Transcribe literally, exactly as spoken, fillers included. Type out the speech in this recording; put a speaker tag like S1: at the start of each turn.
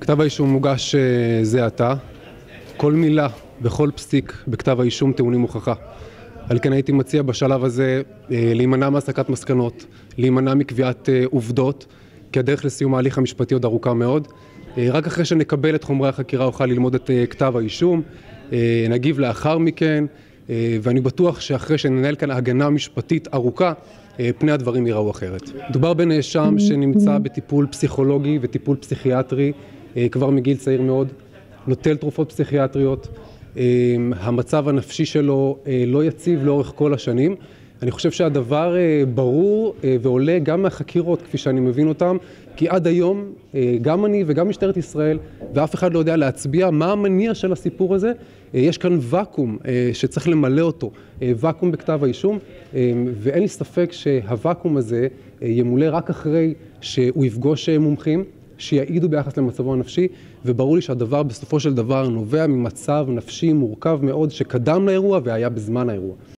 S1: כתב האישום מוגש זה עתה. כל מילה וכל פסיק בכתב האישום טעונים הוכחה. על כן הייתי מציע בשלב הזה להימנע מהסקת מסקנות, להימנע מקביעת עובדות, כי הדרך לסיום ההליך המשפטי עוד ארוכה מאוד. רק אחרי שנקבל את חומרי החקירה אוכל ללמוד את כתב האישום, נגיב לאחר מכן, ואני בטוח שאחרי שננהל כאן הגנה משפטית ארוכה, פני הדברים ייראו אחרת. מדובר בנאשם שנמצא בטיפול פסיכולוגי וטיפול פסיכיאטרי כבר מגיל צעיר מאוד, נוטל תרופות פסיכיאטריות, המצב הנפשי שלו לא יציב לאורך כל השנים. אני חושב שהדבר ברור ועולה גם מהחקירות כפי שאני מבין אותם, כי עד היום גם אני וגם משטרת ישראל ואף אחד לא יודע להצביע מה המניע של הסיפור הזה. יש כאן ואקום שצריך למלא אותו, ואקום בכתב האישום, ואין לי ספק שהוואקום הזה ימולא רק אחרי שהוא יפגוש מומחים שיעידו ביחס למצבו הנפשי, וברור לי שהדבר בסופו של דבר נובע ממצב נפשי מורכב מאוד שקדם לאירוע והיה בזמן האירוע.